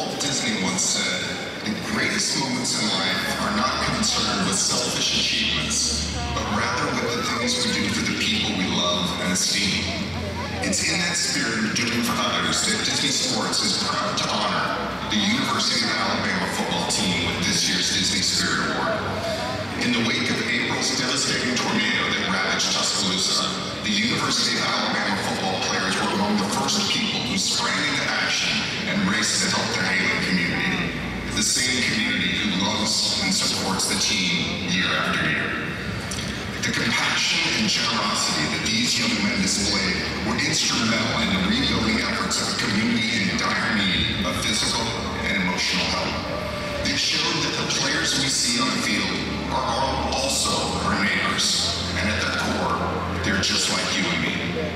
Walt Disney once said, "The greatest moments in life are not concerned with selfish achievements, but rather with the things we do for the people we love and esteem." It's in that spirit of doing for others that Disney Sports is proud to honor the University of Alabama football team with this year's Disney Spirit Award. In the wake of April's devastating tornado that ravaged Tuscaloosa, the University of Alabama football players were among the first people who sprang into action and raced to help their ailing community. The same community who loves and supports the team year after year. The compassion and generosity that these young men displayed were instrumental in the rebuilding efforts of a community in dire need of physical and emotional help. They showed that the players we see on the field are also our neighbors, and at their core, they're just like you and me.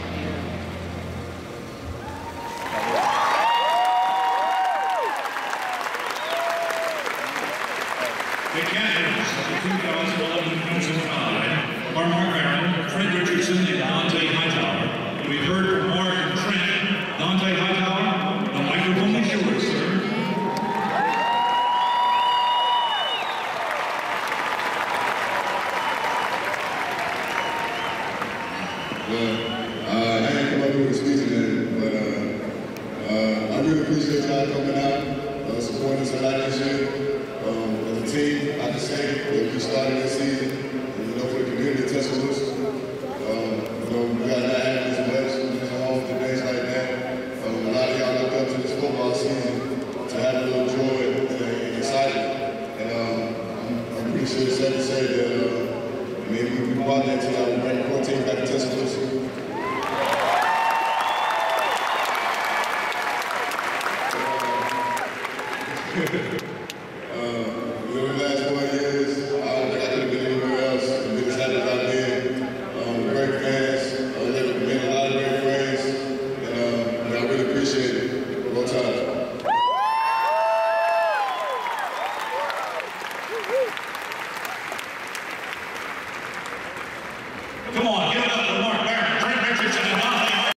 The candidates of the 2011 Crimson Tide are Mark Barron, Trent Richardson, and Dante Hightower. We've heard from Mark and Trent. Dante Hightower, the microphone is yours, sir. I didn't come up with a speech today, but I really appreciate y'all coming out, supporting us a lot this year. As a team, I can say that we started this season, for the community of Tuscaloosa. We got not having this much, just home for days like that. A lot of y'all look up to this football season to have a little joy and excitement. And I'm pretty sure it's safe to say that maybe we brought that to y'all, bring 14 back to Tuscaloosa.